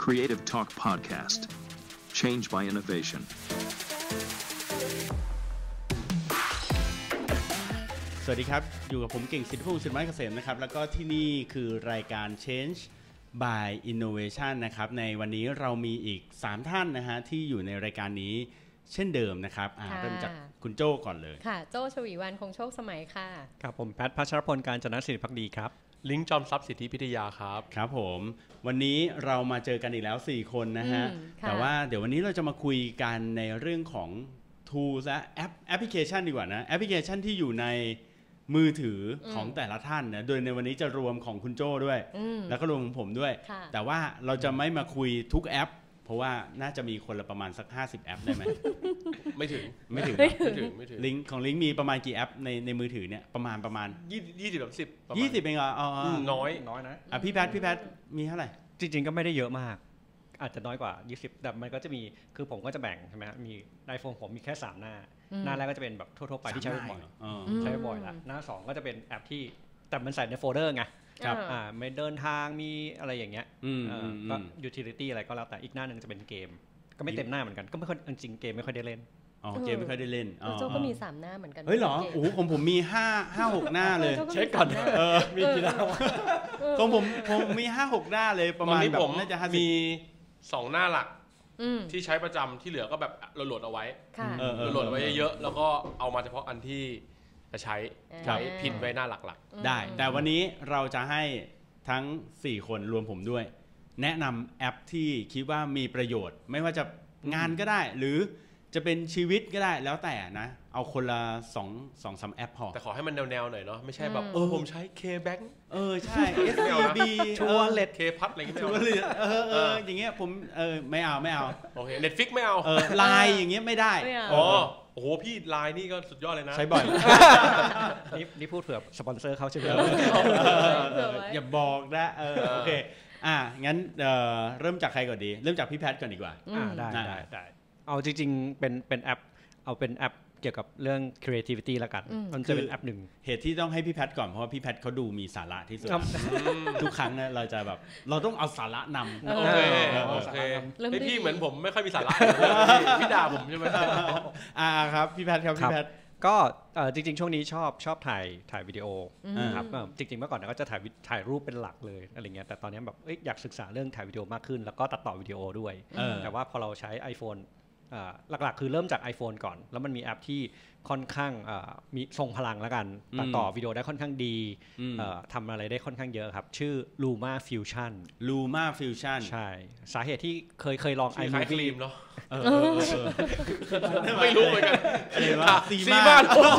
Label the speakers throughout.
Speaker 1: Creative Talk Podcast Change by Innovation
Speaker 2: สวัสดีครับอยู่กับผมเก่งสิทธิพงศ์สิทธิไม้เกษมนะครับแล้วก็ที่นี่คือรายการ Change by Innovation นะครับในวันนี้เรามีอีก3ท่านนะฮะที่อยู่ในรายการนี้เช่นเดิมนะครับเริ่มจากคุณโจ้ก่อนเลย
Speaker 3: ค่ะโจ้ชวีวรรณคงโชคสมัยค่ะ
Speaker 4: ครับผมแพทย์พัชรพลการจนะศิริภักดีครับ
Speaker 5: ลิงก์จอมทรัพย์สิทธิพิทยาครับ
Speaker 2: ครับผมวันนี้เรามาเจอกันอีกแล้ว4คนนะฮะแต่ว่าเดี๋ยววันนี้เราจะมาคุยกันในเรื่องของ tools และแอปพลิเคชันดีกว่านะแอปพลิเคชันที่อยู่ในมือถือของแต่ละท่านนะโดยในวันนี้จะรวมของคุณโจ้ด้วยแล้วก็รวมของผมด้วยแต่ว่าเราจะไม่มาคุยทุกแอปเพราะว่าน่าจะมีคนละประมาณสัก50แอปได้ไหม
Speaker 5: ไม่ถึง
Speaker 2: ลิงก์ของลิงก์มีประมาณกี่แอปในมือถือเนี่ยประมาณ20-30เองเหรอ
Speaker 5: น้อย
Speaker 2: นะพี่แพทมีเท่าไหร่
Speaker 4: จริงๆก็ไม่ได้เยอะมากอาจจะน้อยกว่า20แต่มันก็จะมีคือผมก็จะแบ่งใช่ไหมมีiPhoneผมมีแค่3หน้าแรกก็จะเป็นแบบทั่วๆไปที่ใช้บ่อยละหน้า2ก็จะเป็นแอปที่แต่มันใส่ในโฟลเดอร์ไงครับไม่เดินทางมีอะไรอย่างเงี้ยก็ utility อะไรก็แล้วแต่อีกหน้านึงจะเป็นเกมก็ไม่เต็มหน้าเหมือนกันก็ไม่ค่อยจริงเกมไม่ค่อยได้เล่น
Speaker 2: เกมไม่ค่อยได้เล่น
Speaker 3: โจ้ก็มี3หน้าเหมือนกัน
Speaker 2: เฮ้ยเหรอโอ้โหผมมี5-6หน้าเลย
Speaker 4: เช็คก่อนมีกี่หน้า
Speaker 2: ของผมมี 5-6 หน้าเลยประมาณแบบน่าจะ
Speaker 5: มี2หน้าหลักที่ใช้ประจำที่เหลือก็แบบโหลดเอาไว้โหลดเอาไว้เยอะๆแล้วก็เอามาเฉพาะอันที่จะใช้พินไว้หน้าหลัก
Speaker 2: ๆได้แต่วันนี้เราจะให้ทั้ง4คนรวมผมด้วยแนะนำแอปที่คิดว่ามีประโยชน์ไม่ว่าจะงานก็ได้หรือจะเป็นชีวิตก็ได้แล้วแต่นะเอาคนละ2-3แอปพอ
Speaker 5: แต่ขอให้มันแนวๆหน่อยเนาะไม่ใช่แบบผมใช้ K-Bank
Speaker 2: ใช่ SCB
Speaker 5: ชัวร์เลท K-พัดอะไรอย่างเงี้ย
Speaker 2: อย่างเงี้ยผมไม่เอา
Speaker 5: โอเค Netflix ไม่เอา
Speaker 2: ไลน์อย่างเงี้ยไม่ได้
Speaker 5: โอ้โหพี่ไลน์นี่ก็สุดยอดเลยนะ
Speaker 2: ใช้บ่อย
Speaker 4: นี่พูดเผื่อสปอนเซอร์เขาใช่ไหม
Speaker 2: อย่าบอกนะโอเคงั้นเริ่มจากใครก่อนดีเริ่มจากพี่แพทก่อนดีกว่า
Speaker 4: ได้เอาจริงๆเป็นแอปเอาเป็นแอปเกี่ยวกับเรื่อง creativity ละกันมันจะเป็นแอปหนึ่ง
Speaker 2: เหตุที่ต้องให้พี่แพทก่อนเพราะว่าพี่แพทเขาดูมีสาระที่สุดทุกครั้งเนี่ยเราจะแบบเราต้องเอาสาระนำ
Speaker 5: โอเคพี่เหมือนผมไม่ค่อยมีสาระพี่ด่าผมใช่ไหม
Speaker 2: ครับพี่แพทครับพี่แพท
Speaker 4: ก็จริงๆช่วงนี้ชอบถ่ายวิดีโอครับจริงๆเมื่อก่อนก็จะถ่ายรูปเป็นหลักเลยอะไรเงี้ยแต่ตอนนี้แบบอยากศึกษาเรื่องถ่ายวิดีโอมากขึ้นแล้วก็ตัดต่อวิดีโอด้วยแต่ว่าพอเราใช้ iPhoneหลักๆคือเริ่มจาก iPhone ก่อนแล้วมันมีแอปที่ค่อนข้างมีทรงพลังแล้วกันตัดต่อวิดีโอได้ค่อนข้างดีทำอะไรได้ค่อนข้างเยอะครับชื่อ Luma Fusion
Speaker 2: ใ
Speaker 4: ช่สาเหตุที่เคยลอง
Speaker 5: iMovie เนาะ
Speaker 2: ไม่รู้เหมือนกันซีมา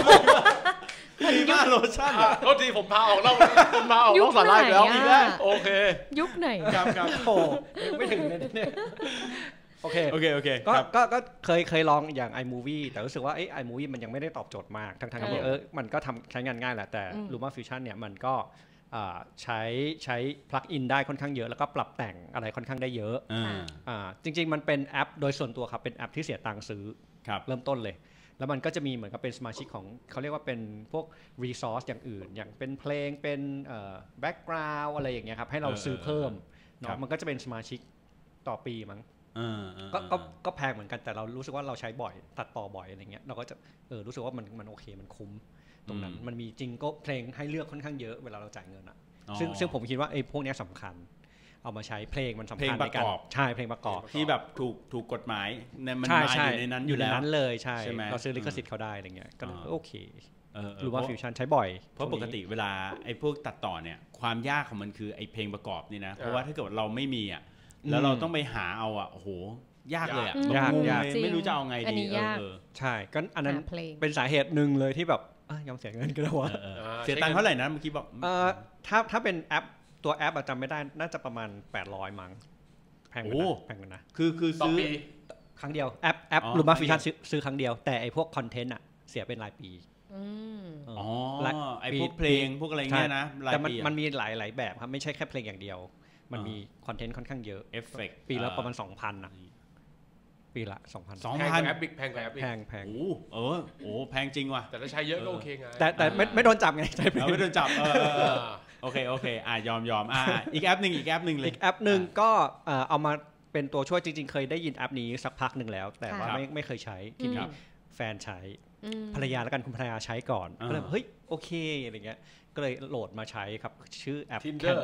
Speaker 2: โลชั่น
Speaker 5: โทษทีผมพาออกนอกสาระอีกแล้วโอเค
Speaker 3: ยุคไหน
Speaker 4: ครับโอ้ไม่ถึงเลยเนี่ยโอเคก็เคยลองอย่าง iMovie แต่รู้สึกว่าiMovie มันยังไม่ได้ตอบโจทย์มากทั้งที่มันก็ใช้งานง่ายแหละแต่ Luma Fusion เนี่ยมันก็ใช้พลั๊กอินได้ค่อนข้างเยอะแล้วก็ปรับแต่งอะไรค่อนข้างได้เยอะจริงๆมันเป็นแอปโดยส่วนตัวครับเป็นแอปที่เสียตังค์ซื้อเริ่มต้นเลยแล้วมันก็จะมีเหมือนกับเป็นสมาชิกของเขาเรียกว่าเป็นพวก resource อย่างอื่นอย่างเป็นเพลงเป็นbackground อะไรอย่างเงี้ยครับให้เราซื้อเพิ่มเนาะมันก็จะเป็นสมาชิกต่อปีมั้งก็แพงเหมือนกันแต่เรารู้สึกว่าเราใช้บ่อยตัดต่อบ่อยอะไรเงี้ยเราก็จะรู้สึกว่ามันโอเคมันคุ้มตรงนั้นมันมีจริงก็เพลงให้เลือกค่อนข้างเยอะเวลาเราจ่ายเงินอะซึ่งผมคิดว่าพวกนี้สำคัญเอามาใช้เพลงมันสำคัญในการใช่เพลงประกอบ
Speaker 2: ที่แบบถูกกฎหมายมันมาอยู่ในนั้นอยู่แล้ว
Speaker 4: เลยใช่เราซื้อลิขสิทธิ์เขาได้อะไรเงี้ยก็โอเครู้ว่าฟิวชั่นใช้บ่อย
Speaker 2: เพราะปกติเวลาไอ้พวกตัดต่อเนี่ยความยากของมันคือไอ้เพลงประกอบนี่นะเพราะว่าถ้าเกิดเราไม่มีอ่ะแล้วเราต้องไปหาเอาโอ้โหยากเลย
Speaker 4: ยาก
Speaker 2: ไม่รู้จะเอาไงดี
Speaker 4: ใช่ก็อันนั้นเป็นสาเหตุหนึ่งเลยที่แบบยอมเสียเงินก็ได้วะ
Speaker 2: เสียตังค์เท่าไหร่นะเมื่อกี้บอก
Speaker 4: ถ้าเป็นแอปตัวแอปจำไม่ได้น่าจะประมาณ800มั้งแพงกันนะ
Speaker 2: คือซื้อ
Speaker 4: ครั้งเดียวแอปLuma Fusionซื้อครั้งเดียวแต่ไอพวกคอนเทนต์เสียเป็นรายปี
Speaker 2: ไอพวกเพลงพวกอะไรเงี้ยนะ
Speaker 4: แต่มันมีหลายแบบครับไม่ใช่แค่เพลงอย่างเดียวมันมีคอนเทนต์ค่อนข้างเยอะ
Speaker 2: เอฟเฟกต์
Speaker 4: ปีละประมาณ 2,000 นะปีละ 2,000
Speaker 5: แพงแอปบิ๊กแพง
Speaker 2: แพงจริงว่ะ
Speaker 5: แต่ถ้าใช้เยอะก็โอเคไง
Speaker 4: แต่ไม่โดนจับไงใช่
Speaker 2: ไม่โดนจับโอเคยอมอีกแอปหนึ่งเลย
Speaker 4: อีกแอปหนึ่งก็เอามาเป็นตัวช่วยจริงๆเคยได้ยินแอปนี้สักพักหนึ่งแล้วแต่ว่าไม่เคยใช้ทีนี้แฟนใช้ภรรยาแล้วกันคุณภรรยาใช้ก่อนก็เลยเฮ้ยโอเคอะไรเงี้ยก็เลยโหลดมาใช้ครับชื่อแอป
Speaker 5: Tinder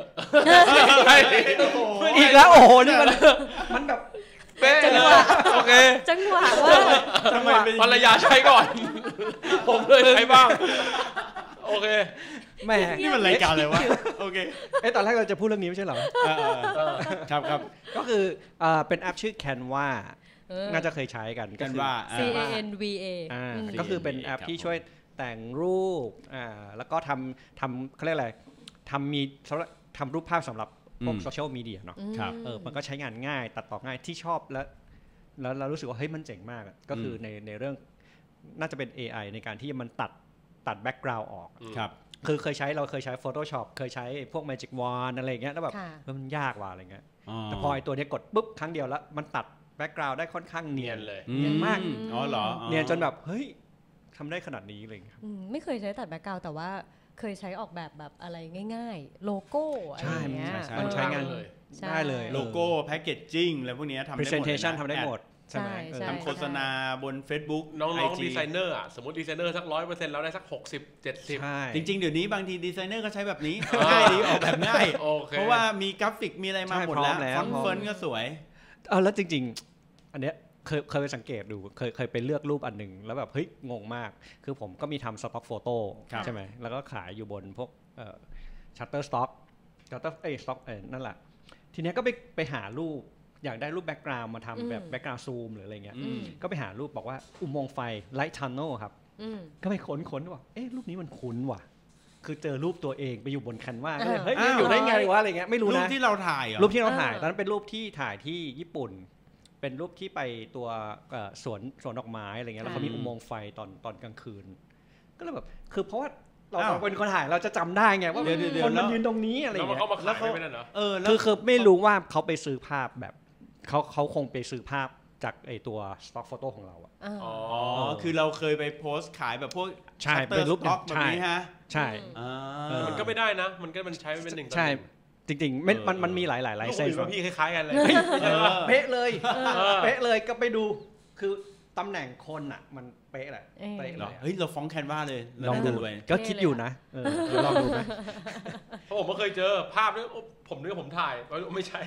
Speaker 4: อีกแล้วโอ้โหนี่มันแบบ
Speaker 3: จังหวะ
Speaker 5: โอเค
Speaker 3: จังหวะว่า
Speaker 2: ทำไม
Speaker 5: ภรรยาใช้ก่อนผมเลยใช้บ้างโอเค
Speaker 4: แม่
Speaker 2: นี่มันรายการอะไรวะโอเค
Speaker 4: ตอนแรกเราจะพูดเรื่องนี้ไม่ใช่เหรอ
Speaker 2: ครับ
Speaker 4: ก็คือเป็นแอปชื่อ Canva น่าจะเคยใช้กัน
Speaker 2: กันว่า
Speaker 3: CANVA
Speaker 4: ก็คือเป็นแอปที่ช่วยแต่งรูปแล้วก็ทำเขาเรียกอะไรทำรูปภาพสำหรับพวกโซเชียลมีเดียเนาะมันก็ใช้งานง่ายตัดต่อง่ายที่ชอบแล้วเรารู้สึกว่าเฮ้ยมันเจ๋งมากก็คือในเรื่องน่าจะเป็น AI ในการที่มันตัดแบ็กกราวด์ออก
Speaker 2: ครับ
Speaker 4: คือเราเคยใช้ Photoshop เคยใช้พวก Magic Wand อะไรอย่างเงี้ยแล้วแบบมันยากว่ะอะไรเงี้ยแต่พอไอ้ตัวนี้กดปุ๊บครั้งเดียวแล้วมันตัดแบ็กกราวด์ได้ค่อนข้างเนียน
Speaker 5: เลย
Speaker 4: เนียนมาก
Speaker 2: อ๋อเหรอ
Speaker 4: เนียนจนแบบเฮ้ยทำได้ขนาดนี้เลยครับ
Speaker 3: ไม่เคยใช้ตัดแบ็กกราวด์แต่ว่าเคยใช้ออกแบบอะไรง่ายๆโลโก้อะไรอย่างเงี้ย
Speaker 4: มันใช้งานเลยได้เลย
Speaker 2: โลโก้แพคเกจจิ้งอะไรพวกนี้ทำได้หมด
Speaker 4: Presentation ทำได้หมด
Speaker 3: ใช่ไหม
Speaker 2: ทำโฆษณาบน Facebook
Speaker 5: น้องๆดีไซเนอร์สมมติดีไซเนอร์สัก 100% แล้วได้สัก 60-70
Speaker 2: จริงๆเดี๋ยวนี้บางทีดีไซเนอร์ก็ใช้แบบนี้ง่ายดีออกแบบง่ายเพราะว่ามีกราฟิกมีอะไรมาหมดแล้วฟอนต์เฟิร์นก็สวย
Speaker 4: แล้วจริงๆอันเนี้ยเคยไปสังเกตดูเคยไปเลือกรูปอันหนึ่งแล้วแบบเฮ้ยงงมากคือผมก็มีทำสต็อกโฟโต้ใช่ไหมแล้วก็ขายอยู่บนพวกShutterstock Shutterstock นั่นแหละทีเนี้ยก็ไปหารูปอยากได้รูปแบ็กกราวด์มาทำแบบแบ็กกราวด์ซูมหรืออะไรเงี้ยก็ไปหารูปบอกว่าอุโมงค์ไฟ Light Tunnel ครับก็ไปค้นว่ารูปนี้มันคุ้นว่ะคือเจอรูปตัวเองไปอยู่บนแคนวาก็เลยเฮ้ยอยู่ได้ไงวะอะไรเงี้ยไม่รู้นะ
Speaker 2: รูปที่เราถ่าย
Speaker 4: รูปที่เราถ่ายตอนนั้นเป็นรูปที่ถ่ายที่ญี่ปุ่นเป็นรูปที่ไปตัวสวนดอกไม้อะไรเงี้ยแล้วเขามีอุโมงค์ไฟตอนกลางคืนก็เลยแบบคือเพราะว่าเราเป็นคนถ่ายเราจะจำได้ไงว่าคนมันยืนตรงนี้อะไรอย่างเงี้ย
Speaker 5: แล้วเขาไม่ได้เหรอ
Speaker 4: คือไม่รู้ว่าเขาไปซื้อภาพแบบเขาคงไปซื้อภาพจากไอตัว stock photo ของเราอะ
Speaker 2: คือเราเคยไปโพสต์ขายแบบพวก
Speaker 4: ใช่เป็นรูป
Speaker 2: ด็อกแบบนี้ฮะ
Speaker 4: ใช่
Speaker 5: มันก็ไม่ได้นะมันใช้เป็น1
Speaker 4: ใช่จริงๆมันมีหลายเซนส์
Speaker 5: พี่คล้ายๆกันเลย
Speaker 4: เป๊ะเลยก็ไปดูคือตำแหน่งคนอ่ะมันเป๊ะแหละ
Speaker 2: เป๊ะเลยเฮ้ยเราฟ้องแคนวาเลย
Speaker 4: ลองดูก็คิดอยู่นะลองดูไหม
Speaker 5: เพราะผมก็เคยเจอภาพนี้ผมนึกว่าผมถ่ายไม่ใช่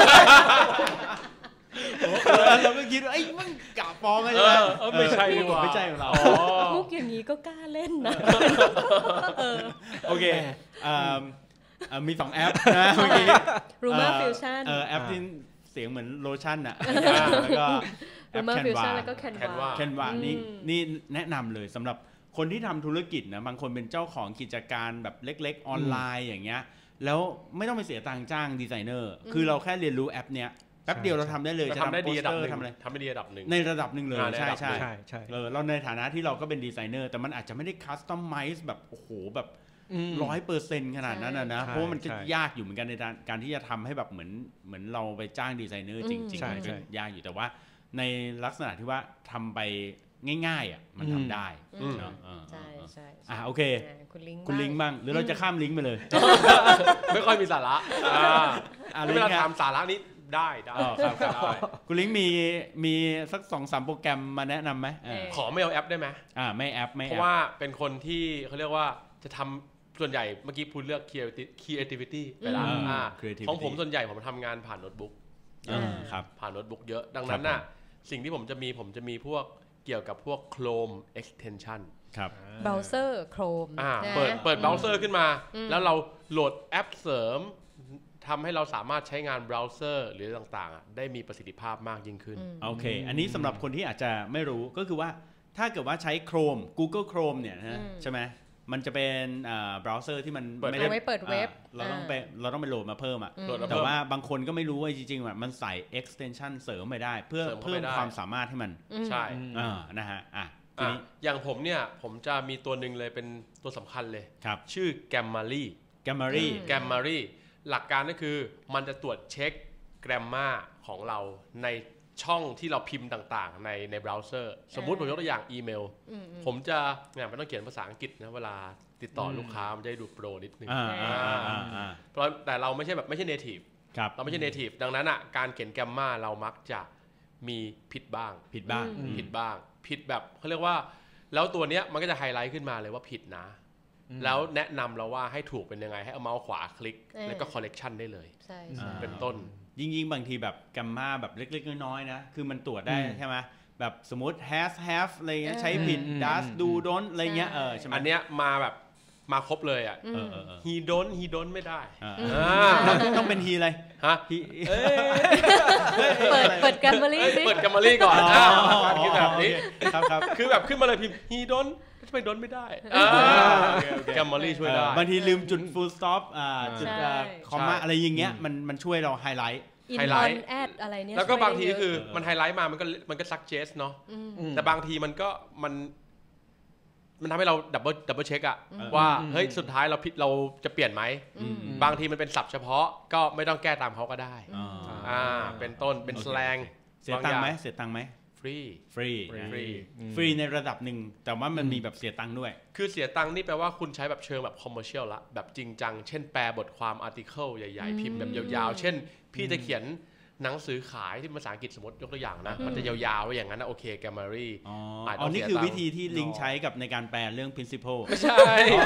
Speaker 2: เราก็คิดว่าไอ้มันกะฟ้องใช่ไหม
Speaker 5: ไม่ใช่ดีกว่า
Speaker 2: ไม่ใช่ของเรา
Speaker 3: มุกอย่างนี้ก็กล้าเล่นนะ
Speaker 2: โอเคมี2แอปนะเมื่อกี้
Speaker 3: Rumor Fusion
Speaker 2: แอปที่เสียงเหมือนโลชั่นอ่ะแล้วก็
Speaker 3: Rumor Fusion แล้วก็ Canva
Speaker 2: นี่แนะนำเลยสำหรับคนที่ทำธุรกิจนะบางคนเป็นเจ้าของกิจการแบบเล็กๆออนไลน์อย่างเงี้ยแล้วไม่ต้องไปเสียตังค์จ้างดีไซเนอร์คือเราแค่เรียนรู้แอปเนี้ยแป๊บเดียวเราทำได้เลย
Speaker 5: จะทำได้ดีระดับนึงทำได้ดีระดับนึง
Speaker 2: ในระดับนึงเลยใช่เราในฐานะที่เราก็เป็นดีไซเนอร์แต่มันอาจจะไม่ได้คัสตอมไมซ์แบบโอ้โหแบบ100%ขนาดนั้นนะเพราะว่ามันก็ยากอยู่เหมือนกันในการที่จะทำให้แบบเหมือนเราไปจ้างดีไซเนอร์จริงๆมันก็ยากอยู่แต่ว่าในลักษณะที่ว่าทำไปง่ายๆอ่ะมันทำได้
Speaker 3: ใช่
Speaker 2: โอเคคุณลิงก์บ้างหรือเราจะข้ามลิงก์ไปเลย
Speaker 5: ไม่ค่อยมีสาระเวลาทำสาระนี้ได้
Speaker 2: คุณลิงก์มีสัก 2-3 โปรแกรมมาแนะนำไหม
Speaker 5: ขอไม่เอาแอปได้ไหม
Speaker 2: ไม่แอป
Speaker 5: เพราะว่าเป็นคนที่เขาเรียกว่าจะทำส่วนใหญ่เมื่อกี้พูดเลือก creativity ไปแล้วของผมส่วนใหญ่ผมทำงานผ่านโน้ตบุ๊กผ่านโน้ตบุ๊กเยอะดังนั้นน่ะสิ่งที่ผมจะมีพวกเกี่ยวกับพวก Chrome extension
Speaker 2: ครับ
Speaker 3: เบราว์เซอร์ Chrome
Speaker 5: เปิดเบราว์เซอร์ขึ้นมาแล้วเราโหลดแอปเสริมทำให้เราสามารถใช้งานเบราว์เซอร์หรือต่างๆได้มีประสิทธิภาพมากยิ่งขึ้น
Speaker 2: โอเคอันนี้สำหรับคนที่อาจจะไม่รู้ก็คือว่าถ้าเกิดว่าใช้ Chrome Google Chrome เนี่ยใช่ไหมมันจะเป็นเบราว์เซอร์ที่มัน
Speaker 3: ไม่ได้เปิดเว็บ
Speaker 2: เราต้องไปโหลดมาเพิ่มแต่ว่าบางคนก็ไม่รู้ว่าจริงๆมันใส่ extension เสริมไปได้เพื่อเพิ่มความสามารถให้มัน
Speaker 5: ใช่
Speaker 2: นะฮะ
Speaker 5: อย่างผมเนี่ยผมจะมีตัวหนึ่งเลยเป็นตัวสำคัญเลยชื่อ Grammarly หลักการก็คือมันจะตรวจเช็ค grammar ของเราในช่องที่เราพิมพ์ต่างๆในเบราว์เซอร์สมมุติผมยกตัวอย่างอีเมลผมจะมันต้องเขียนภาษาอังกฤษนะเวลาติดต่อลูกค้ามันจะได้ดูโปรนิดนึงเพราะแต่เราไม่ใช่ native เราไม่ใช่ native ดังนั้นอ่ะการเขียนแกมมาเรามักจะมีผิดบ้างผิดแบบเขาเรียกว่าแล้วตัวเนี้ยมันก็จะไฮไลท์ขึ้นมาเลยว่าผิดนะแล้วแนะนำเราว่าให้ถูกเป็นยังไงให้เอาเมาส์ขวาคลิกแล้วก็ correction ได้เลยเป็นต้น
Speaker 2: ยิ่งบางทีแบบแกมมาแบบเล็กๆน้อยๆนะคือมันตรวจได้ใช่ไหมแบบสมมติ has have อะไรเงี้ยใช้ผิด does do don't อะไรเงี้ยใช่ไหม
Speaker 5: อันเนี้ยมาแบบมาครบเลยอ่ะhe don't ไม่ได้
Speaker 2: ต้องเป็น he อะไร
Speaker 5: ฮะ
Speaker 3: เปิดแกมเบอรี่
Speaker 5: ก่อนคือแบบนี้ครับคือแบบขึ้นมาเลยพิมพ์ he don't ไม่ don't ไม่ได้แกมเบอรี่ช่วยได้
Speaker 2: บางทีลืมจุด full stop จุดคอมมาอะไรอย่างเงี้ยมันช่วยเราไฮไลท์
Speaker 3: แอดอะไรเนี่ย
Speaker 5: แล้วก็บางทีคือมันไฮไลท์มามันก็ suggest เนาะแต่บางทีมันก็มันทำให้เราดับเบิลเช็คอะว่าเฮ้ยสุดท้ายเราผิดเราจะเปลี่ยนไหมบางทีมันเป็นศัพท์เฉพาะก็ไม่ต้องแก้ตามเขาก็ได้เป็นต้นเป็นสแลง
Speaker 2: เสียตังค์ไหมฟรีในระดับหนึ่งแต่ว่ามันมีแบบเสียตังค์ด้วย
Speaker 5: คือเสียตังค์นี่แปลว่าคุณใช้แบบเชิงแบบคอมเมอร์เชียลละแบบจริงจังเช่นแปลบทความอาร์ติเคิลใหญ่ๆพิมพ์แบบยาวๆเช่นพี่จะเขียนหนังสือขายที่ภาษาอังกฤษสมมติยกตัวอย่างนะมันจะยาวๆไว้อย่างนั้นนะโอเคแกมมารี
Speaker 2: นี่คือวิธีที่ลิงก์ใช้กับในการแปลเรื่อง principle
Speaker 5: ไม่ใช่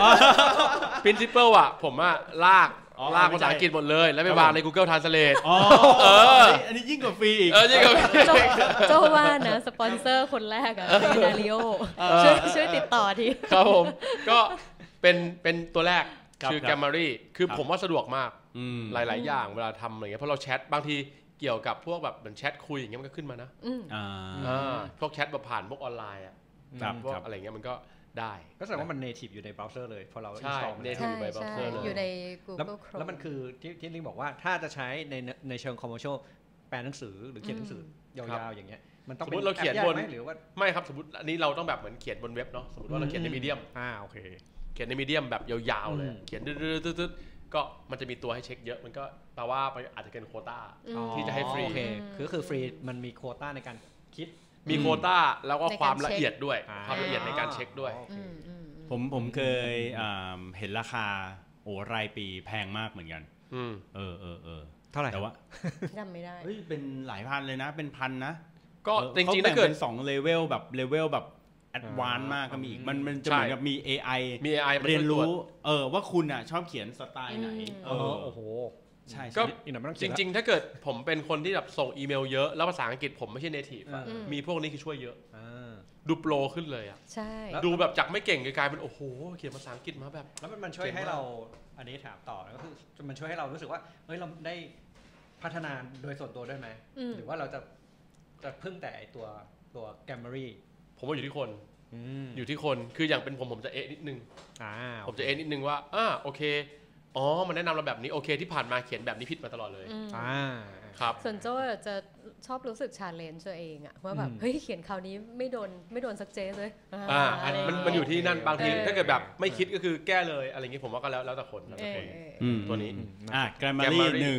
Speaker 5: principle อ่ะผมอ่ะลากภาษาอังกฤษหมดเลยแล้วไปวางใน Google Translate
Speaker 2: อันนี้ยิ่งกว่าฟรีอีก
Speaker 3: โจว่านะสปอนเซอร์คนแรกอะเป็นดาริโอช่วยติดต่อที
Speaker 5: ครับผมก็เป็นตัวแรกคือแกมมารีคือผมว่าสะดวกมากหลายๆอย่างเวลาทำอะไรเงี้ยเพราะเราแชทบางทีเกี่ยวกับพวกแบบเหมือนแชทคุยอย่างเงี้ยมันก็ขึ้นมานะพวกแชทแบบผ่านพวกออนไลน์อ่ะพวกอะไรเงี้ยมันก็ได้
Speaker 4: ก็แสดงว่ามัน native อยู่ในเบราว์เซอร์เลยพอเรา
Speaker 5: install native อยู่ในเบราว์เซอร์เลย
Speaker 3: อยู่ใน Google Chrome
Speaker 4: แล้วมันคือที่ลิงบอกว่าถ้าจะใช้ในเชิง commercial แปลหนังสือหรือเขียนหนังสือยาวๆอย่างเงี้ยมันต้องเป็น
Speaker 5: เราเขียนบน
Speaker 4: หรือว่า
Speaker 5: ไม่ครับสมมติอันนี้เราต้องแบบเหมือนเขียนบนเว็บเนาะสมมติว่าเราเขียนในมีเดียม
Speaker 4: โอเค
Speaker 5: เขียนในมีเดียมแบบยาวๆเลยเขียนดื้อๆก็มันจะมีตัวให้เช็คเยอะมันก็แปลว่าอาจจะเกินโควต้าที่จะให้ฟรี
Speaker 4: คือฟรีมันมีโควต้าในการคิด
Speaker 5: มีโควต้าแล้วก็ความละเอียดด้วยความละเอียดในการเช็คด้วย
Speaker 2: ผมเคยเห็นราคารายปีแพงมากเหมือนกัน
Speaker 4: เท่าไหร่
Speaker 2: แต่ว่า
Speaker 3: จำไม่ได้
Speaker 2: เป็นหลายพันเลยนะเป็นพันนะ
Speaker 5: ก็จริงๆถ้าเกิด
Speaker 2: เป็น2เลเวลแบบแอดวานซ์มากก็มีอีกมันจะเหมือนกับมี AI เรียนรู้ว่าคุณอ่ะชอบเขียนสไตล์ไหน
Speaker 4: โอ้โห
Speaker 2: ใช่
Speaker 5: ก็จริงๆถ้าเกิดผมเป็นคนที่แบบส่งอีเมลเยอะแล้วภาษาอังกฤษผมไม่ใช่ native มีพวกนี้คือช่วยเยอะดูโปรขึ้นเลยอ่ะ
Speaker 3: ใช่
Speaker 5: ดูแบบจากไม่เก่งกลายเป็นโอ้โหเขียนภาษาอังกฤษมาแบบ
Speaker 4: แล้วมันช่วยให้เราอันนี้ถามต่อก็คือมันช่วยให้เรารู้สึกว่าเฮ้ยเราได้พัฒนาโดยส่วนตัวด้วยไหมหรือว่าเราจะพึ่งแต่ตัวแกมเมอรี่
Speaker 5: ผมว่าอยู่ที่คนคืออย่างเป็นผมจะนิดนึงผมจะนิดนึงว่าโอเคมันแนะนำเราแบบนี้โอเคที่ผ่านมาเขียนแบบนี้ผิดมาตลอดเลยครับ
Speaker 3: ส่วนโจ้จะชอบรู้สึกชาเลนจ์ตัวเองอะว่าแบบเฮ้ยเขียนคราวนี้ไม่โดนสักเจเลย
Speaker 5: มันอยู่ที่นั่นบางทีถ้าเกิดแบบไม่คิดก็คือแก้เลยอะไรอย่างนี้ผมว่าก็แล้วแต่คนตัวนี้
Speaker 2: Grammarly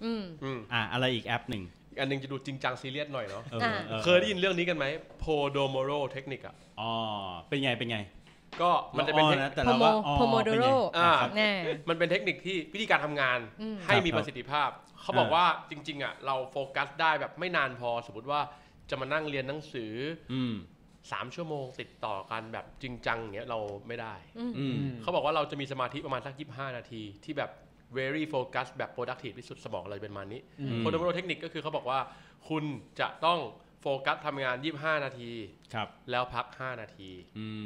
Speaker 2: 1อะไรอีกแอปหนึ่ง
Speaker 5: อันนึงจะดูจริงจังซีเรียสหน่อยเนาะเคยได้ยินเรื่องนี้กันไหม Pomodoro เทคนิคอ่ะ
Speaker 2: เป็นไง
Speaker 5: ก็มันจะเป็น
Speaker 2: แต่เราว่า
Speaker 3: Pomodoro
Speaker 5: มันเป็นเทคนิคที่วิธีการทำงานให้มีประสิทธิภาพเขาบอกว่าจริงๆอ่ะเราโฟกัสได้แบบไม่นานพอสมมติว่าจะมานั่งเรียนหนังสือ3 ชั่วโมงติดต่อกันแบบจริงจังอย่างเงี้ยเราไม่ได้เขาบอกว่าเราจะมีสมาธิประมาณสัก25 นาทีที่แบบvery focus แบบ productive ที่สุดสมองเราเป็นมานี้ Pomodoro เทคนิคก็คือเขาบอกว่าคุณจะต้องโฟกัสทำงาน25 นาทีแล้วพัก5 นาที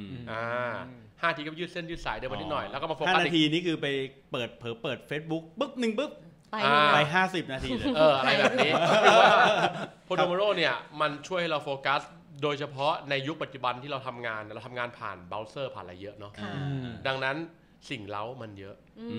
Speaker 5: 5 นาทีก็ยืดเส้นยืดสายเดินมานิดหน่อยแล้วก็มาโฟกัส
Speaker 2: 5 นาทีนี่คือไปเปิด Facebook ปึ๊บ1ปึ๊บไป50 นาทีเลย
Speaker 5: อะไรแบบนี้ Pomodoro เนี่ยมันช่วยให้เราโฟกัสโดยเฉพาะในยุคปัจจุบันที่เราทำงานผ่านเบราว์เซอร์ผ่านอะไรเยอะเนาะดังนั้นสิ่งเร้ามันเยอะ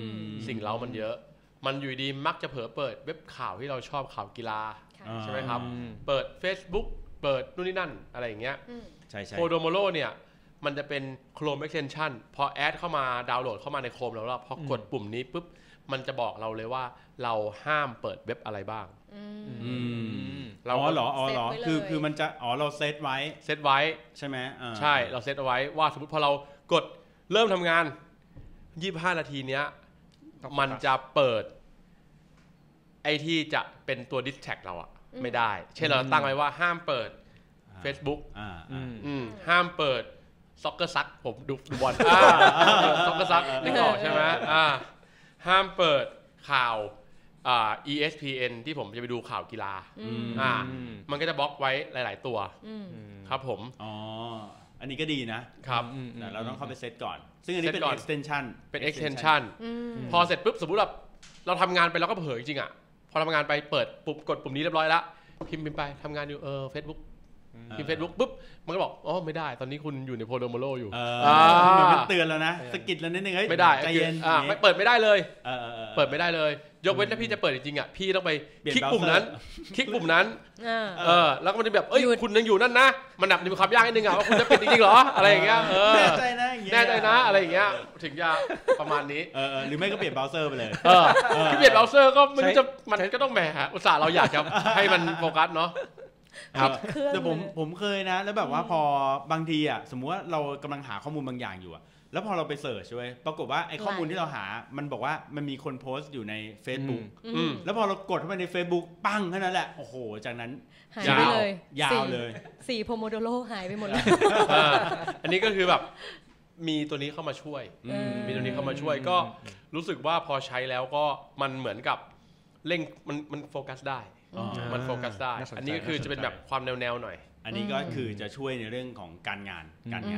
Speaker 5: มันอยู่ดีมักจะเผลอเปิดเว็บข่าวที่เราชอบข่าวกีฬาใช่ไหมครับเปิด Facebook เปิดนู่นนี่นั่นอะไรอย่างเงี้ย
Speaker 2: ใช่
Speaker 5: Pomodoro เนี่ยมันจะเป็น Chrome extension พอแอดเข้ามาดาวน์โหลดเข้ามาใน Chrome แล้วพอกดปุ่มนี้ปุ๊บมันจะบอกเราเลยว่าเราห้ามเปิดเว็บอะไรบ้าง
Speaker 2: เราเหรอคือมันจะเราเซตไว้ใช่ไหม
Speaker 5: ใช่เราเซตเอาไว้ว่าสมมติพอเรากดเริ่มทำงาน25 นาทีเนี้ยมันจะเปิดไอ้ที่จะเป็นตัว distract เราอะไม่ได้เช่นเราตั้งไว้ว่าห้ามเปิด Facebook ห้ามเปิดซ็อกเกอร์ซักผมดูบอลซ็อกเกอร์ซักนึกออกใช่ไหมห้ามเปิดข่าวESPN ที่ผมจะไปดูข่าวกีฬามันก็จะบล็อกไว้หลายๆตัวครับผม
Speaker 2: อันนี้ก็ดีนะครับแต่เราต้องเข้าไปเซตก่อนซึ่งอันนี้เป็น extension
Speaker 5: เป็น extension พอเสร็จปุ๊บสมมุติเราทำงานไปแล้วก็เผลอจริงๆอ่ะพอทำงานไปเปิดปุ่มกดปุ่มนี้เรียบร้อยแล้วพิมพ์ไปทำงานอยู่Facebook พิมพ์ Facebook ปุ๊บมันก็บอกอ๋อไม่ได้ตอนนี้คุณอยู่ในโพโดโมโรอยู่
Speaker 2: มันเตือนแล้วนะสกิดแล้วนิดนึง
Speaker 5: ไม่ได้ใจเย็นไม่เปิดไม่ได้เลยเปิดไม่ได้เลยยกเว้นถ้าพี่จะเปิดจริงๆอ่ะพี่ต้องไปคลิกปุ่มนั้นแล้วก็มันจะแบบคุณยังอยู่นั่นนะมันแบบมีความยากนิดนึงอ่ะว่าคุณจะปิดจริงๆเหรออะไรอย่างเงี้ย
Speaker 2: แน่ใจ
Speaker 5: นะอะไรอย่างเงี้ยถึงจะประมาณนี้
Speaker 2: หรือไม่ก็เปลี่ยนเบราว์เซอร์ไปเลย
Speaker 5: ที่เปลี่ยนเบราว์เซอร์ก็ไม่รู้จะมันก็ต้องแหมอุตส่าห์เราอยากจะให้มันโฟกัสเนาะ
Speaker 2: แต่ผมเคยนะแล้วแบบว่าพอบางทีอ่ะสมมุติว่าเรากำลังหาข้อมูลบางอย่างอยู่อ่ะแล้วพอเราไปเสิร์ชใช่ไหมปรากฏว่าไอ้ข้อมูลที่เราหามันบอกว่ามันมีคนโพสต์อยู่ใน Facebook แล้วพอเรากดเข้าไปใน Facebook ปั้งเท่านั้นแหละโอ้โหจากนั้น
Speaker 3: หายไปเลย
Speaker 2: ยาวเลย
Speaker 3: 4โพโมโดโรหายไปหมดเลย
Speaker 5: อันนี้ก็คือแบบมีตัวนี้เข้ามาช่วยก็รู้สึกว่าพอใช้แล้วก็มันเหมือนกับเร่งมันโฟกัสได้มันโฟกัสได้อันนี้ก็คือจะเป็นแบบความแนวๆหน่อย
Speaker 2: อันนี้ก็คือจะช่วยในเรื่องของการงาน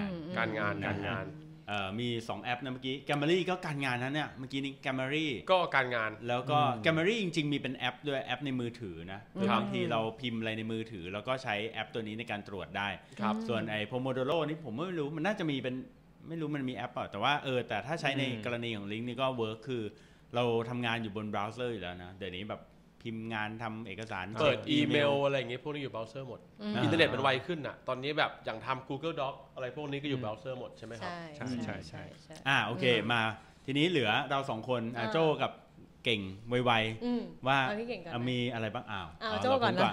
Speaker 2: มี2แอปนะเมื่อกี้ Grammarly ก็การงานนะเนี่ยเมื่อกี้นี้ Grammarly
Speaker 5: ก็การงาน
Speaker 2: แล้วก็ Grammarly จริงๆมีเป็นแอปด้วยแอปในมือถือนะบางทีเราพิมพ์อะไรในมือถือแล้วก็ใช้แอปตัวนี้ในการตรวจได้ส่วนไอ้ Pomodoro นี่ผมไม่รู้มันน่าจะมีเป็นไม่รู้มันมีแอปเปล่าแต่ว่าแต่ถ้าใช้ในกรณีของ Link นี่ก็เวิร์คคือเราทำงานอยู่บนเบราว์เซอร์อยู่แล้วนะเดี๋ยวนี้แบบพิมพ์งานทำเอกสาร
Speaker 5: เปิดอีเมลอะไรอย่างเงี้ยพวกนี้อยู่เบราว์เซอร์หมดอินเทอร์เน็ตมันไวขึ้นอ่ะตอนนี้แบบอย่างทำ Google Doc อะไรพวกนี้ก็อยู่เบราว์เซอร์หมดใช่ไหมครับ
Speaker 3: ใช่
Speaker 2: โอเคมาทีนี้เหลือเรา2คนโจ้กับเก่งไวๆว่ามีอะไรบ้าง
Speaker 3: โจ้ก่อนนะ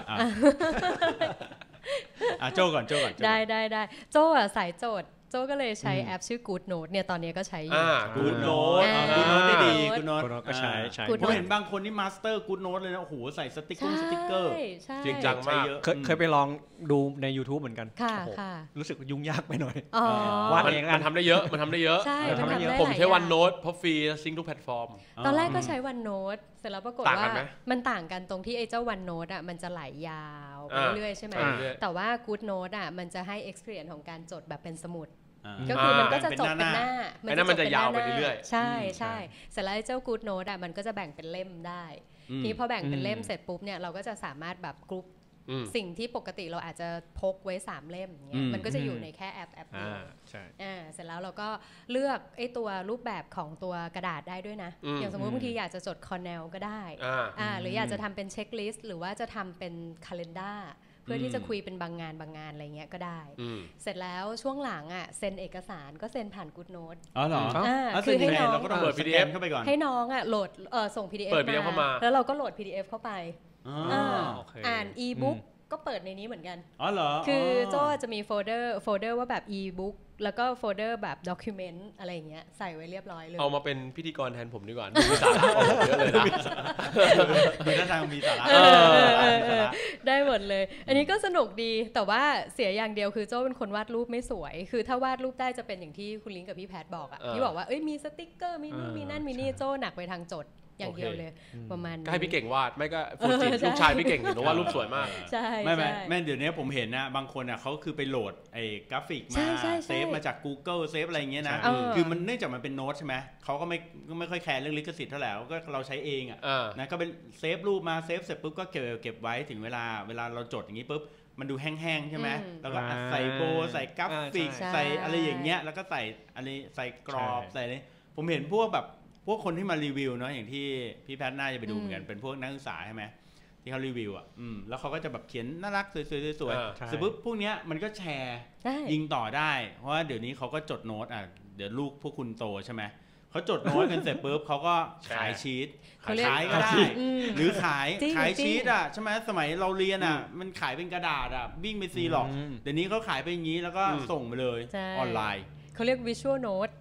Speaker 2: โจ้ก่อน
Speaker 3: ได้โจ้สายโจทย์โจ้ก็เลยใช้แอปชื่อ Good Note เนี่ยตอนนี้ก็ใช้อยู่
Speaker 2: Good Note Good Note ได้ดี Good Note
Speaker 4: ก็ใช้
Speaker 2: ผมเห็นบางคนนี่มาสเตอร์ Good Note เลยนะโอ้โหใส่สติ๊กเกอร์
Speaker 5: จริงจังมาก
Speaker 4: เคยไปลองดูใน YouTube เหมือนกันรู้สึกยุ่งยากไปหน่อยวาดเอง
Speaker 5: มันทำได้เยอะ
Speaker 3: ใช่
Speaker 5: ผมใช้ OneNote เพราะฟรีซิงค์ทุกแพลตฟอร์ม
Speaker 3: ตอนแรกก็ใช้ OneNote เสร็จแล้วปรากฏว่ามันต่างกันตรงที่ไอ้เจ้า OneNote อ่ะมันจะไหลยาวไปเรื่อยใช่ไหมแต่ว่า Good Note อ่ะมันจะให้ experience ของการจดแบบเป็นสมุดก็คือมันก็จะจบเป็นหน้า
Speaker 5: มันจะยาวไปเรื่อย
Speaker 3: ๆใช่เสร็จแล้วเจ้า Good Note อ่ะมันก็จะแบ่งเป็นเล่มได้ทีพอแบ่งเป็นเล่มเสร็จปุ๊บเนี่ยเราก็จะสามารถแบบกรุ๊ปสิ่งที่ปกติเราอาจจะพกไว้3เล่มอย่างเงี้ยมันก็จะอยู่ในแค่แอปเดียว
Speaker 4: ใช่
Speaker 3: เสร็จแล้วเราก็เลือกไอ้ตัวรูปแบบของตัวกระดาษได้ด้วยนะอย่างสมมติบางทีอยากจะจดคอร์เนลก็ได้หรืออยากจะทำเป็นเช็คลิสต์หรือว่าจะทำเป็นคาเลนดาร์เพื่อที่จะคุยเป็นบางงานอะไรเงี้ยก็ได้เสร็จแล้วช่วงหลังอ่ะเซ็นเอกสารก็เซ็นผ่าน Good Note
Speaker 2: เหรอ
Speaker 3: คือให้น้อง
Speaker 2: เราก็ต้องเปิด PDF เข้าไปก่อน
Speaker 3: ให้น้องอ่ะโหลดส่ง PDF มาแล้วเราก็โหลด PDF เข้าไปอ่าน e-book ก็เปิดในนี้เหมือนกัน
Speaker 2: เหรอ
Speaker 3: คือโจ้จะมีโฟลเดอร์ว่าแบบ e-book แล้วก็โฟลเดอร์แบบ document อะไรอย่างเงี้ยใส่ไว้เรียบร้อยเลย
Speaker 5: เอามาเป็นพิธีกรแทนผมดีกว่ามีสาระเยอะเลยนะ
Speaker 2: ดูท่าทางมีสาระ
Speaker 3: ได้หมดเลยอันนี้ก็สนุกดีแต่ว่าเสียอย่างเดียวคือโจ้เป็นคนวาดรูปไม่สวยคือถ้าวาดรูปได้จะเป็นอย่างที่คุณลิงกับพี่แพทบอกอ่ะที่บอกว่ามีสติ๊กเกอร์มีนู่นมีนั่นมีนี่โจ้หนักไปทางจดอย่างเดียวเลยประมาณ
Speaker 5: ก็ให้พี่เก่งวาดไม่ก็ฟูจิลูกชายพี่เก่งเห็นว่ารูปสวยมาก
Speaker 3: ใช่
Speaker 2: ไม่เดี๋ยวนี้ผมเห็นนะบางคนอ่ะเขาคือไปโหลดไอ้กราฟิกมาเซฟมาจาก Google เซฟอะไรอย่างเงี้ยนะคือมันเนื่องจากมันเป็นโน้ตใช่ไหมเขาก็ไม่ค่อยแคร์เรื่องลิขสิทธิ์เท่าไหร่ก็เราใช้เองอ่ะนะก็เป็นเซฟรูปมาเซฟเสร็จปุ๊บก็เก็บไว้ถึงเวลาเราจดอย่างงี้ปุ๊บมันดูแห้งๆใช่ไหมแล้วก็ใส่โบใส่กราฟิกใส่อะไรอย่างเงี้ยแล้วก็ใส่อะไรใส่กรอบใส่อะไรผมเห็นพวกคนที่มารีวิวเนาะอย่างที่พี่แพทน่าจะไปดูเหมือนกันเป็นพวกนักศึกษาใช่ไหมที่เขารีวิวอ่ะแล้วเขาก็จะแบบเขียนน่ารักสวยๆสวยๆสมมติพวกเนี้ยมันก็แชร์ยิงต่อได้เพราะว่าเดี๋ยวนี้เขาก็จดโน้ตเดี๋ยวลูกพวกคุณโตใช่ไหมเขาจดโน้ตกันเสร็จปุ๊บเขาก็ขายชีทขายก็ได้หรือขายชีทใช่ไหมสมัยเราเรียนมันขายเป็นกระดาษวิ่งไปซีหรอกเดี๋ยวนี้เขาขายไปอย่างนี้แล้วก็ส่งไปเลยออนไลน์
Speaker 3: เขาเรียก visual note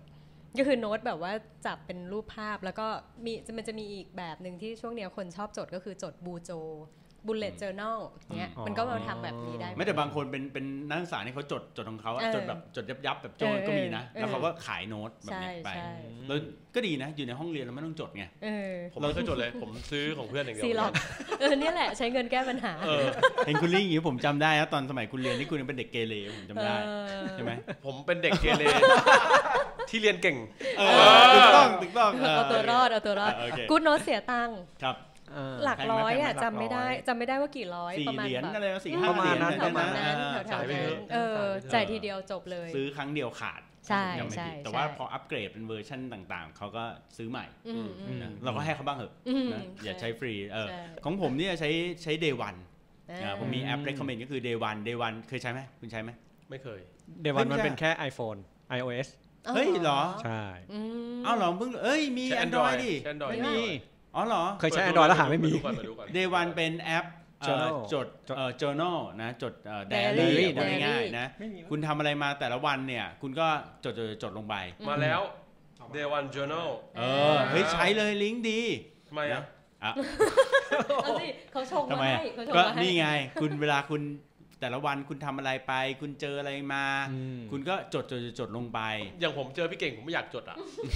Speaker 3: ก็คือโน้ตแบบว่าจับเป็นรูปภาพแล้วก็มันจะมีอีกแบบหนึ่งที่ช่วงนี้คนชอบจดก็คือจดบูโจbullet journal เงี้ยมันก็มาทำแบบนี้ได้
Speaker 2: ไม่แต่บางคนเป็นนักศึกษาเนี่ยเขาจดของเขาจดแบบจดยับแบบโจก็มีนะแล้วเขาก็ขายโน้ตแบบนี้ไปแล้วก็ดีนะอยู่ในห้องเรียนเราไม่ต้องจดไง
Speaker 5: ผมไม่เคยจดเลยผมซื้อของเพื่อนอย่างเดียว
Speaker 3: ซีล็อกเนี่ยแหละใช้เงินแก้ปัญหา
Speaker 2: เห็นคุณลิ่งอย่างนี้ผมจำได้นะตอนสมัยคุณเรียนที่คุณเป็นเด็กเกเรผมจำได้ใช่ไหม
Speaker 5: ผมเป็นเด็กเกเรที่เรียนเก่ง
Speaker 2: ถูกต้อง
Speaker 3: เอาตัวรอดกู๊ดโน้ตเสียตังค์
Speaker 2: ครับ
Speaker 3: หลักร้อยอ่ะจำไม่ได้ว่ากี่ร้อยประมาณ
Speaker 2: 4 อะไร4-5
Speaker 3: เหรียญ
Speaker 2: แถว
Speaker 3: นั้นจ่ายทีเดียวจบเลย
Speaker 2: ซื้อครั้งเดียวขาด
Speaker 3: ใช่
Speaker 2: แต่ว่าพออัปเกรดเป็นเวอร์ชันต่างๆเขาก็ซื้อใหม่เราก็ให้เขาบ้างเถอะอย่าใช้ฟรีของผมเนี่ยใช้ Day One ผมมีแอป recommend ก็คือ Day One เคยใช้ไหมคุณใช้ไหม
Speaker 5: ไม่เคย
Speaker 4: Day One มันเป็นแค่ iPhone iOS
Speaker 2: เฮ้ยเหรอ
Speaker 4: ใช่
Speaker 2: อ้าวเหรอเพิ่งมี Android ดิ
Speaker 5: ไม่
Speaker 2: มีอ๋อเหรอ
Speaker 4: เคยใช้ Android แล้วหาไม่มี
Speaker 2: Day One เป็นแอปจดjournal นะจดdiary ง่ายๆนะคุณทำอะไรมาแต่ละวันเนี่ยคุณก็จดลงไป
Speaker 5: มาแล้ว Day One Journal
Speaker 2: เฮ้ยใช้เลยลิงก์ดี
Speaker 5: ทำไมอ่ะ
Speaker 3: เอาสิเขาชงมาให้
Speaker 2: ก็นี่ไงคุณเวลาคุณแต่ละวันคุณทำอะไรไปคุณเจออะไรมาคุณก็จดลงไป
Speaker 5: อย่างผมเจอพี่เก่งผมไม่อยากจดอ่ะ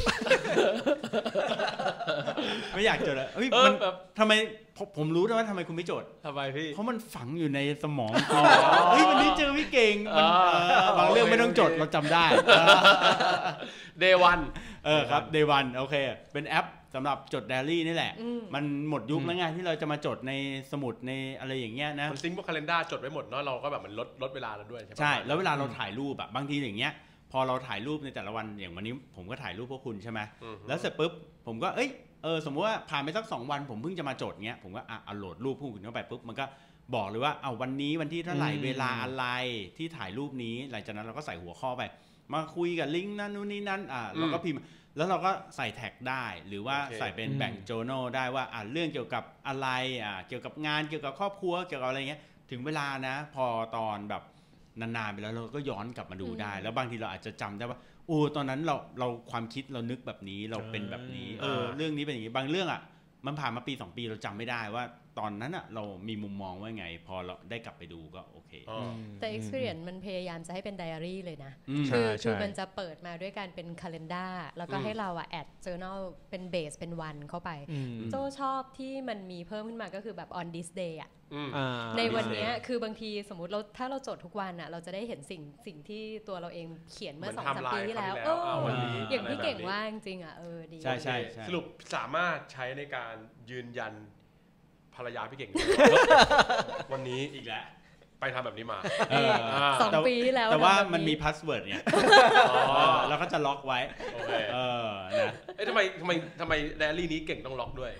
Speaker 2: ไม่อยากจดอ่ะมันทำไมผมรู้นะว่าทำไมคุณไม่จด
Speaker 5: ทำไมพี่
Speaker 2: เพราะมันฝังอยู่ในสมองวันนี้เจอพี่เก่งบางเรื่องไม่ต้องจดเราจำได้
Speaker 5: Day One
Speaker 2: ครับ Day One โอเคเป็นแอปสำหรับจดไดอารี่นี่แหละมันหมดยุคแล้วไงที่เราจะมาจดในสมุดในอะไรอย่างเงี้ยนะ
Speaker 5: มันซิงค์พวก calendar จดไว้หมดเนาะเราก็แบบมันลดเวลาเราด้วยใช่ไหม
Speaker 2: ใช่แล้วเวลาเราถ่ายรูปอะบางทีอย่างเงี้ยพอเราถ่ายรูปในแต่ละวันอย่างวันนี้ผมก็ถ่ายรูปพวกคุณใช่ไหมแล้วเสร็จปุ๊บผมก็สมมติว่าผ่านไปสัก2 วันผมเพิ่งจะมาจดเงี้ยผมก็โหลดรูปพวกคุณเข้าไปปุ๊บมันก็บอกเลยว่าเอาวันนี้วันที่เท่าไหร่เวลาอะไรที่ถ่ายรูปนี้หลังจากนั้นเราก็ใส่หัวข้อไปมาคุยกับลิงก์นั่นนู่นนี่นั่นเราก็พิมพ์แล้วเราก็ใส่แท็กได้หรือว่าใส่เป็นแบ่งโจโนได้ว่าเรื่องเกี่ยวกับอะไรเกี่ยวกับงานเกี่ยวกับครอบครัวเกี่ยวกับอะไรเงี้ยถึงเวลานะพอตอนแบบนานๆไปแล้วเราก็ย้อนกลับมาดูได้แล้วบางทีเราอาจจะจำได้ว่าตอนนั้นเราความคิดเรานึกแบบนี้เราเป็นแบบนี้เรื่องนี้เป็นอย่างนี้บางเรื่องมันผ่านมาปี2 ปีเราจำไม่ได้ว่าตอนนั้นเรามีมุมมองว่าไงพอเราได้กลับไปดูก็โอเค
Speaker 3: แต่ experience มันพยายามจะให้เป็นไดอารี่เลยนะคือมันจะเปิดมาด้วยการเป็น calendar แล้วก็ให้เราadd journal เป็น base เป็นวันเข้าไปโจชอบที่มันมีเพิ่มขึ้นมาก็คือแบบ on this day ในวันนี้คือบางทีสมมุติถ้าเราจดทุกวันเราจะได้เห็นสิ่งที่ตัวเราเองเขียนเมื่อ 2-3 ปีที่แล้วอย่างที่เก่งว่าจริงๆดี
Speaker 2: ใช่
Speaker 5: สรุปสามารถใช้ในการยืนยันภรรยาพี่เก่งวันนี้
Speaker 2: อีกแล้ว
Speaker 5: ไปทำแบบนี้มา
Speaker 3: 2 ปีแล้ว
Speaker 2: แต่ว่ามันมีพาสเวิร์ดเนี่ยเราก็จะล็อกไว้
Speaker 5: นะทำไมไดอารี่นี้เก่งต้องล็อกด้วย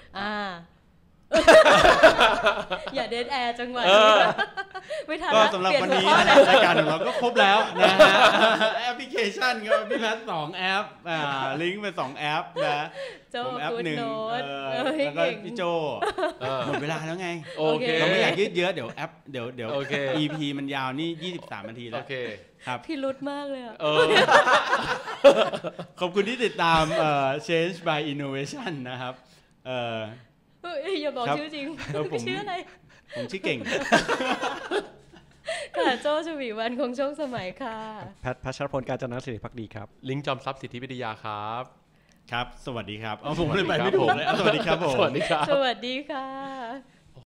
Speaker 3: อย่าเดทแอร์จังหวะไม่ทัน
Speaker 2: ก็สำหรับวันนี้รายการของเราก็ครบแล้วนะฮะแอปพลิเคชันก็พี่แพท2 แอปลิงก์ไป2 แอปนะผมแอป1แล้วก็พี่โจหมดเวลาแล้วไงเราไม่อยากยืดเยอะเดี๋ยวแอปเดี๋ยว EP มันยาวนี่23 นาทีแล้วครับ
Speaker 3: พี่รุดมากเลย
Speaker 2: ขอบคุณที่ติดตามChange by Innovation นะครับ
Speaker 3: อย่าบอกชื่อจริงชื่ออะไร
Speaker 2: ผมชื่อเก่ง
Speaker 3: ค่ะโจ้ชวีวันคงช่วงสมัยค่ะ
Speaker 4: แพทย์พัชรพลกาญจนศิริภักดีครับ
Speaker 5: ลิงจอมทรัพย์สิทธิวิทยาครับ
Speaker 2: ครับสวัสดีครับผมเลยไปไม่ถูกเลยสวัสดีครับผม
Speaker 3: สวัสดีค่ะ